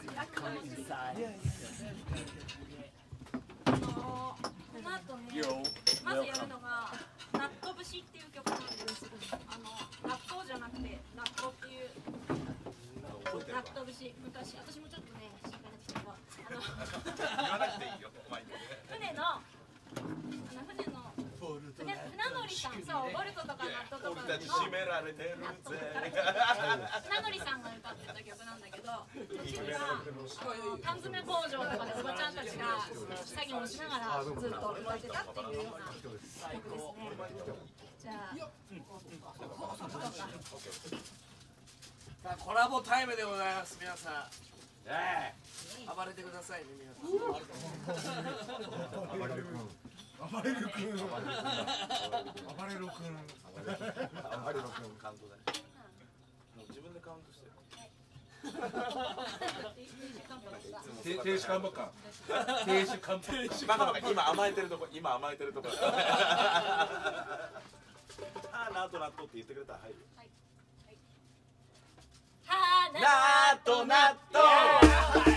この後ね、まずやるのが納豆節っていう曲なんです。納豆じゃなくて納豆っていう納豆節。私もちょっとね心配になってきたけど、 言わなくていいよ。 船乗りさん、そうボルトとか納豆とかの俺たち締められてるぜ。 船乗りさんが歌ってた曲なんだけど、うちには缶詰工場とかでおばちゃんたちが作業をしながらずっと歌ってたっていうような曲ですね。じゃあさあコラボタイムでございます。皆さん暴れてくださいね、皆さん。 暴れる君カウントだね。もう自分でカウントしてる。 停止看板か。停止看板。 バカバカ、今甘えてるとこ。あ、納豆って言ってくれたら入るよ。納豆納豆。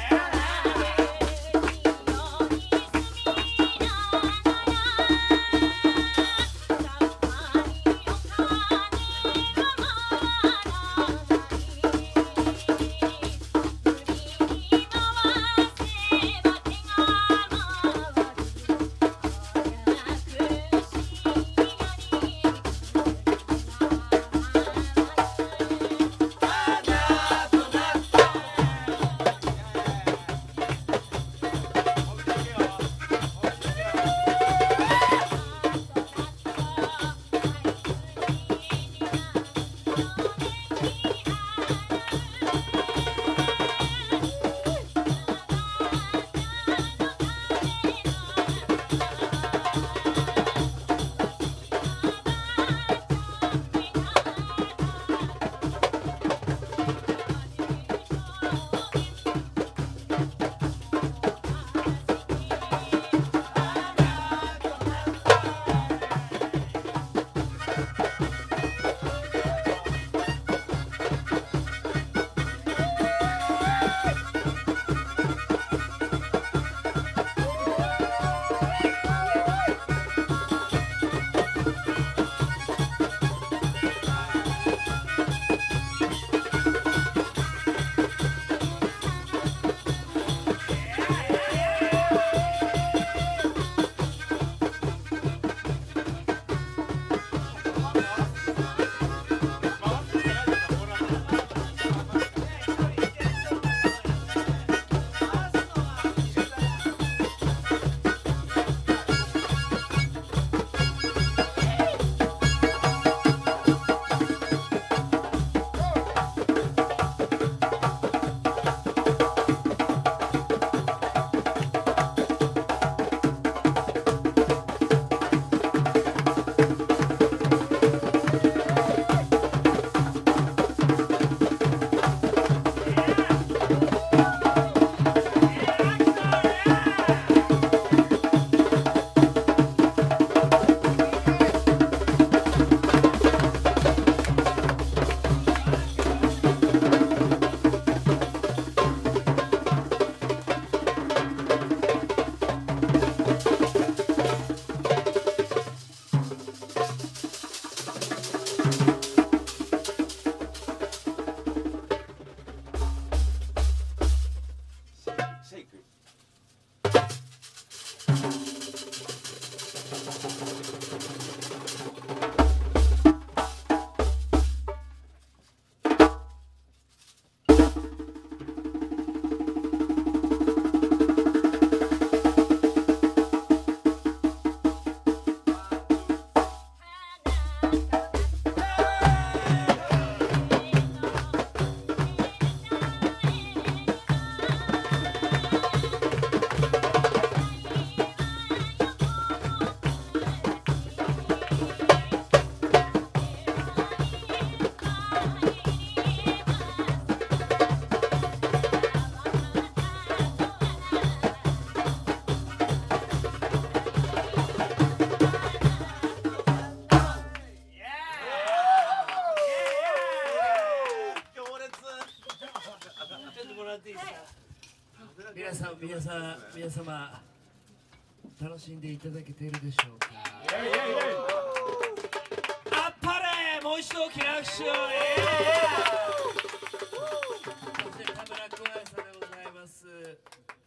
様楽しんでいただけているでしょうか。あっぱれ、もう一度大きな拍手を。